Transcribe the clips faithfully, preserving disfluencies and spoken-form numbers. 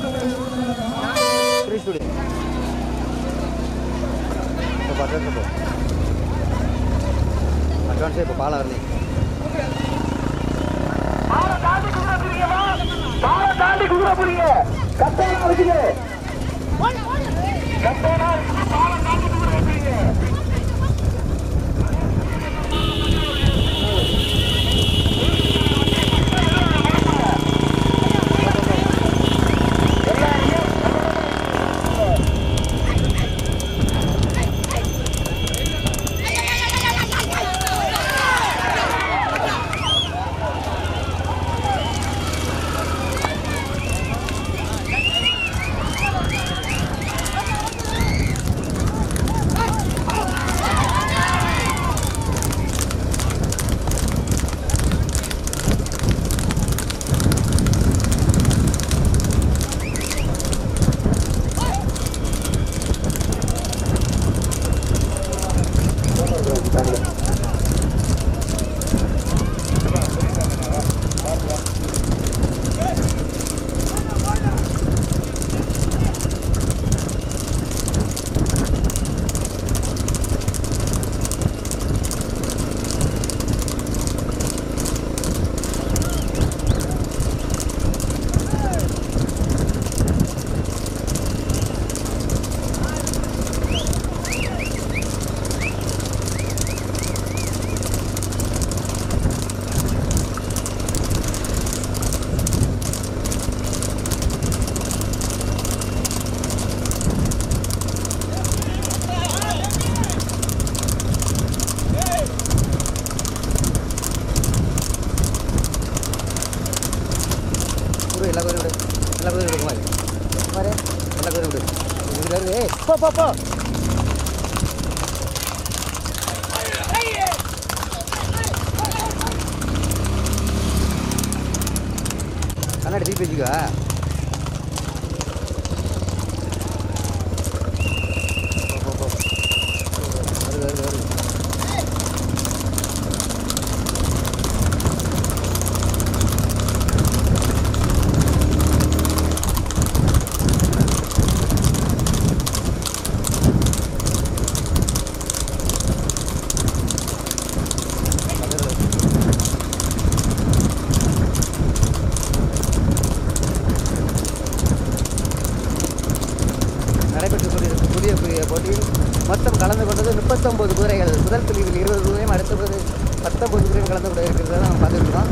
அட்வான்ஸே இப்போ பாலம் வருது. தாண்டி குதிரை புரியுங்க கட்டணா இருக்குது கட்டணா பாலம் தாண்டி குதிரை புரியுங்க எல்லா பேரும் விடு எல்லா பேரும் விடு குமார் குமார் எல்லா பேரும் விடு இங்கே இருக்கு ஏய் போ போ போ கண்ணாடி திருப்பி வச்சுக்கா போ போ வருது வருது வருது புதிய புதிய போட்டியில் மொத்தம் கலந்து கொண்டது முப்பத்தொம்பது குதிரைகள். முதல் பிரிவில் இருபது குதிரையும் அடுத்தது பத்தொம்பது குதிரையும் கலந்து கொண்டு இருக்கிறத நம்ம பார்த்துருக்கோம்.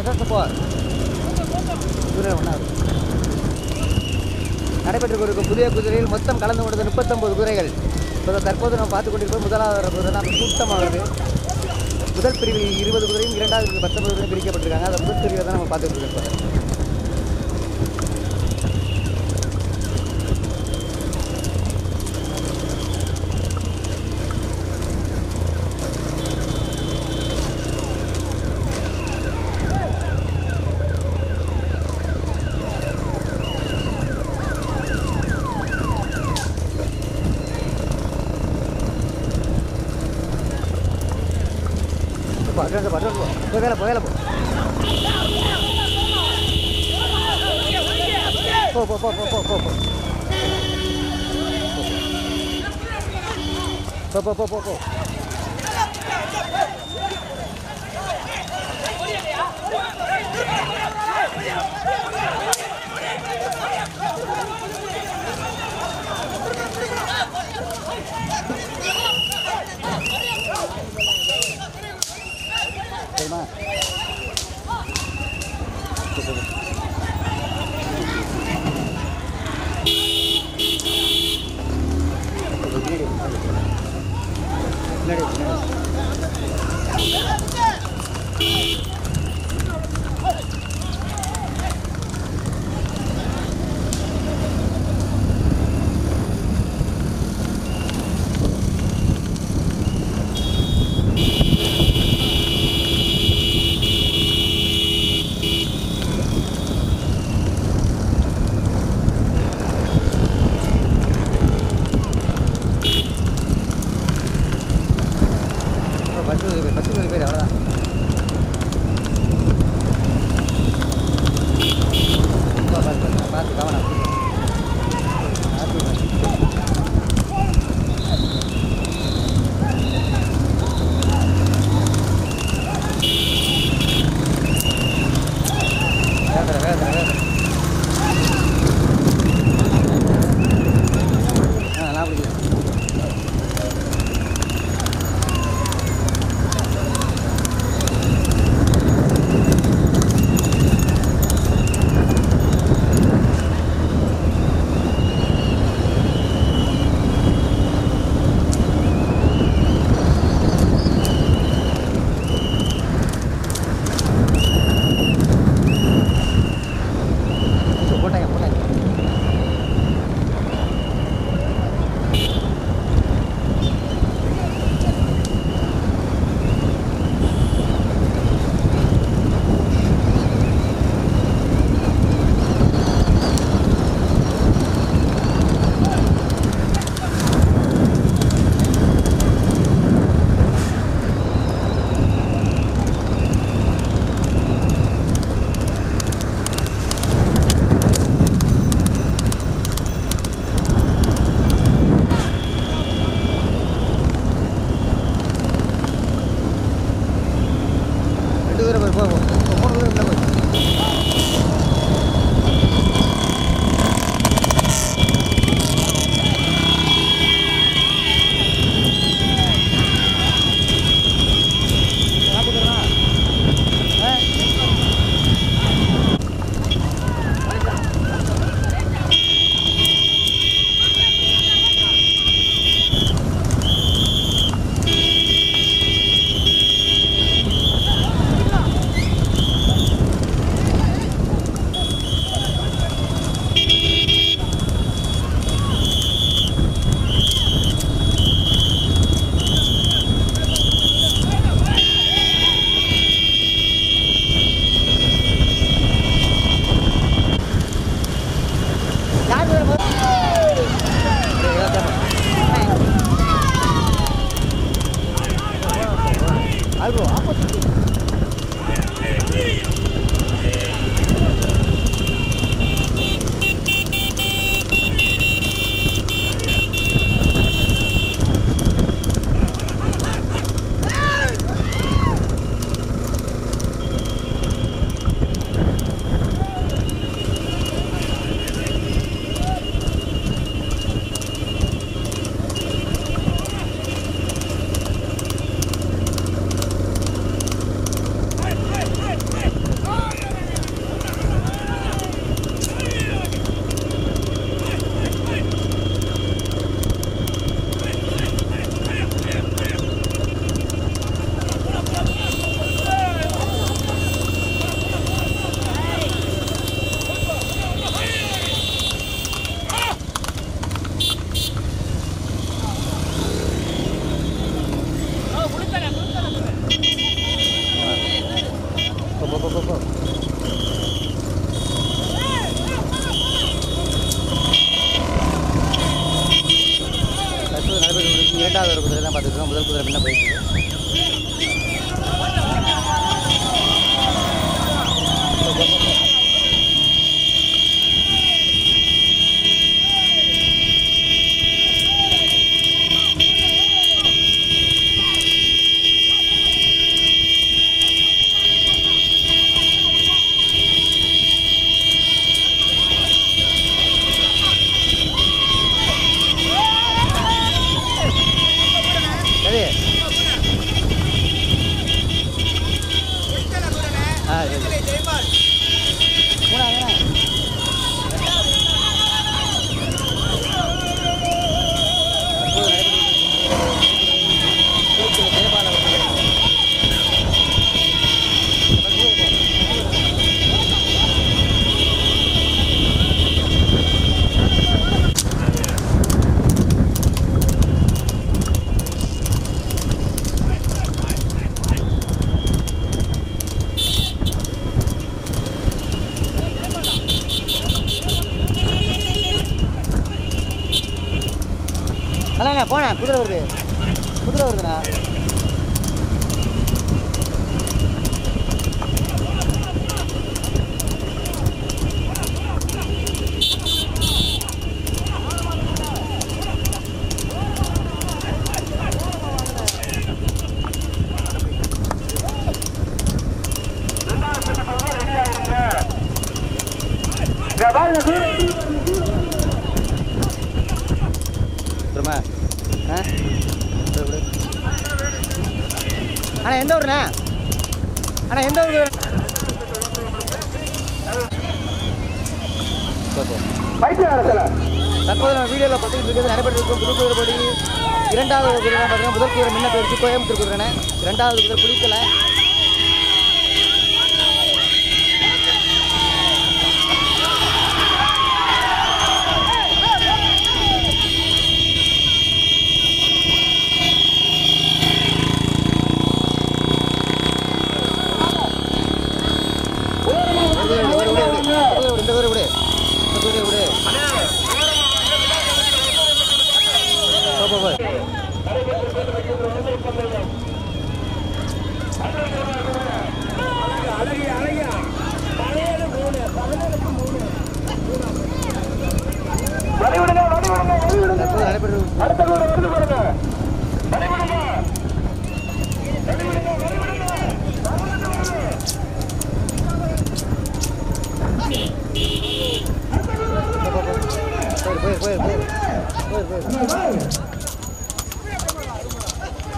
லெட்டர்ஸ் போ குதிரை ஒன்றாவது நடைபெற்று கொண்டிருக்கும் புதிய குதிரையில் மொத்தம் கலந்து கொண்டது முப்பத்தொம்பது குதிரைகள். இப்போ தற்போது நம்ம பார்த்து கொண்டிருப்போம் முதலாவது குதிரை தான் கூட்டமாக வருது. முதல் பிரிவில் இருபது குதிரையும் இரண்டாவது பிரிவில் பத்தொன்பது குதிரையும் பிரிக்கப்பட்டிருக்காங்க. அதை முதல் பிரிவை தான் நம்ம பார்த்துட்டு இருக்கோம். Padahal, padahal, po, vela, po, vela, po. Po, po, po, po, po, po. Po, po, po, po, po. Terima. இரண்டாவது ஒரு குதிரை தான் பார்த்துருக்கோம். முதல் குதிரை முன்ன போயிட்டு அண்ணா போனேன். குதிரை வருது, குதிரை வருதுண்ணா. அண்ணா எந்த ஊருண்ணா? அண்ணா எந்த ஊர்? தற்போது நம்ம வீடியோவில் பார்த்துட்டு இருக்கிறது நடைபெற்றிருக்கும் புது குதிரைப்படி இரண்டாவது குதிரை பார்த்தீங்கன்னா முதல் குதிரை முன்ன போயிடுச்சு கோயம்புத்தூர் குதிரைண்ணே. இரண்டாவது குதிரை குளிக்கலை. இந்த குதிரை விடு, இந்த குதிரை விடு.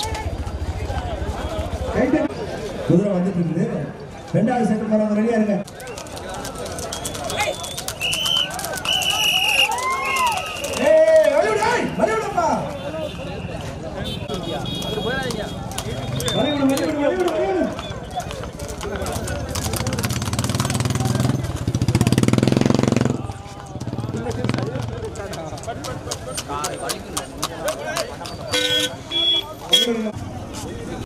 குதிரை வந்துட்டு இருக்குது. ரெண்டாவது செட்டு போறவங்க ரெடியா இருங்க.